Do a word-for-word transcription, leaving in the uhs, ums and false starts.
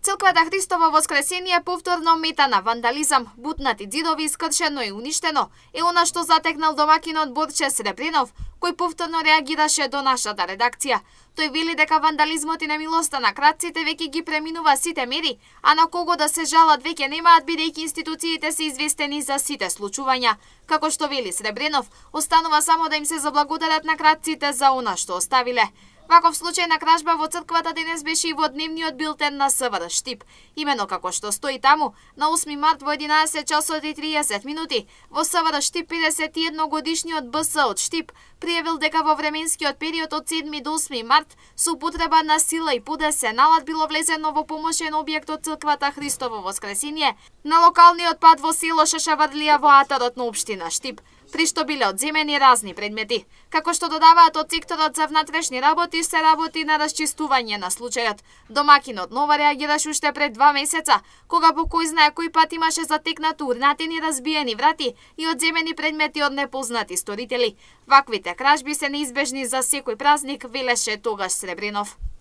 Црквата Христово воскресение повторно мета на вандализам, бутнати ѕидови, искршено и уништено е она што затекнал домакинот Борче Сребринов, кој повторно реагираше до нашата редакција. Тој вели дека вандализмот и немилоста на крадците веќе ги преминува сите мери, а на кого да се жалат веќе немаат, бидејќи институциите се известени за сите случувања. Како што вели Сребринов, останува само да им се заблагодарат на крадците за она што оставиле. Ваков случај на кражба во црквата денес беше и во дневниот билтен на СВР Штип. Имено како што стои таму, на осми март во единаесет часот и триесет минути, во СВР Штип педесет и едно годишниот БС од Штип пријавил дека во временскиот период од седми до осми март со употреба на сила и подесеналат било влезено во помошен објект од црквата Христово воскресение на локалниот пат во село Шашавадлија во атарот на општина Штип, при што биле одземени разни предмети. Како што додаваат од секторот за внатрешни работи, се работи на расчистување на случајот. Домакинот нова реагираше уште пред два месеца, кога по кој знае кој пат имаше затекнато урнатени, разбиени врати и одземени предмети од непознати сторители. Ваквите кражби се неизбежни за секој празник, велеше тогаш Сребринов.